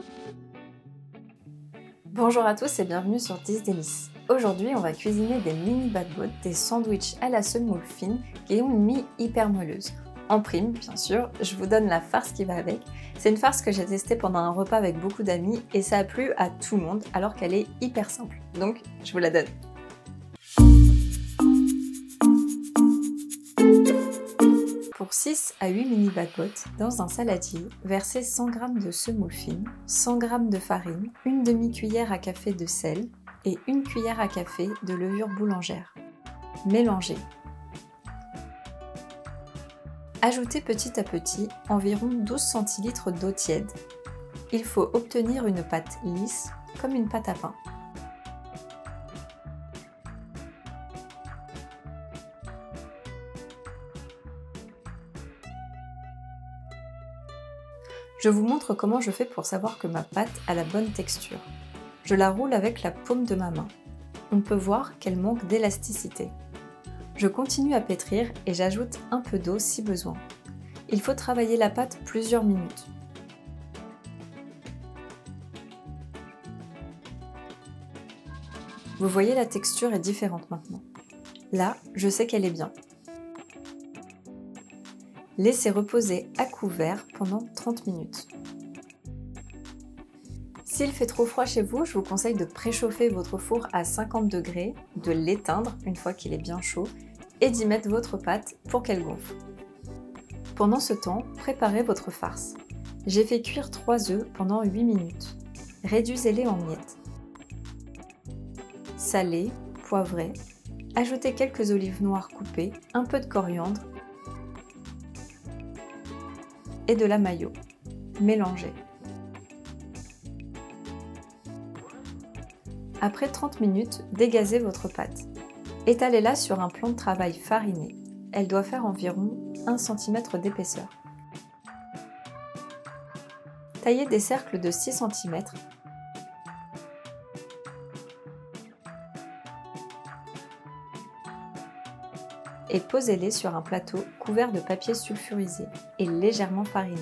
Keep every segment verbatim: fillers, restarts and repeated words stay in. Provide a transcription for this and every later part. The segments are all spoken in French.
Bonjour à tous et bienvenue sur dix délices. Aujourd'hui, on va cuisiner des mini batbots, des sandwichs à la semoule fine qui ont une mie hyper moelleuse. En prime, bien sûr, je vous donne la farce qui va avec. C'est une farce que j'ai testée pendant un repas avec beaucoup d'amis et ça a plu à tout le monde alors qu'elle est hyper simple. Donc, je vous la donne. Pour six à huit mini batbots, dans un saladier, versez cent grammes de semoule fine, cent grammes de farine, une demi-cuillère à café de sel et une cuillère à café de levure boulangère. Mélangez. Ajoutez petit à petit environ douze centilitres d'eau tiède. Il faut obtenir une pâte lisse, comme une pâte à pain. Je vous montre comment je fais pour savoir que ma pâte a la bonne texture. Je la roule avec la paume de ma main. On peut voir qu'elle manque d'élasticité. Je continue à pétrir et j'ajoute un peu d'eau si besoin. Il faut travailler la pâte plusieurs minutes. Vous voyez, la texture est différente maintenant. Là, je sais qu'elle est bien. Laissez reposer à couvert pendant trente minutes. S'il fait trop froid chez vous, je vous conseille de préchauffer votre four à cinquante degrés, de l'éteindre une fois qu'il est bien chaud et d'y mettre votre pâte pour qu'elle gonfle. Pendant ce temps, préparez votre farce. J'ai fait cuire trois œufs pendant huit minutes. Réduisez-les en miettes. Salez, poivrez, ajoutez quelques olives noires coupées, un peu de coriandre et de la mayo. Mélangez. Après trente minutes, dégazez votre pâte. Étalez-la sur un plan de travail fariné. Elle doit faire environ un centimètre d'épaisseur. Taillez des cercles de six centimètres. Et posez-les sur un plateau couvert de papier sulfurisé et légèrement fariné.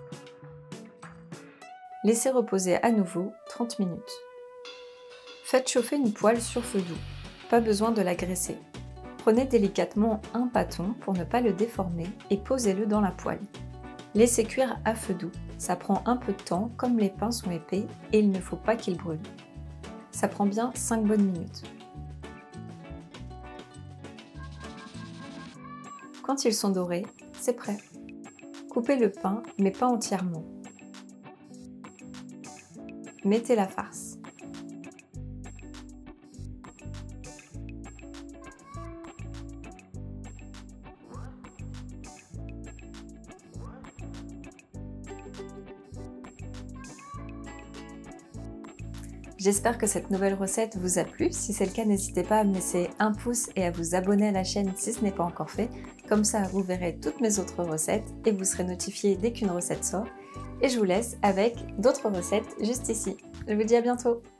Laissez reposer à nouveau trente minutes. Faites chauffer une poêle sur feu doux. Pas besoin de la graisser. Prenez délicatement un bâton pour ne pas le déformer et posez-le dans la poêle. Laissez cuire à feu doux. Ça prend un peu de temps, comme les pains sont épais et il ne faut pas qu'ils brûlent. Ça prend bien cinq bonnes minutes. Quand ils sont dorés, c'est prêt. Coupez le pain, mais pas entièrement. Mettez la farce. J'espère que cette nouvelle recette vous a plu. Si c'est le cas, n'hésitez pas à me laisser un pouce et à vous abonner à la chaîne si ce n'est pas encore fait. Comme ça, vous verrez toutes mes autres recettes et vous serez notifié dès qu'une recette sort. Et je vous laisse avec d'autres recettes juste ici. Je vous dis à bientôt.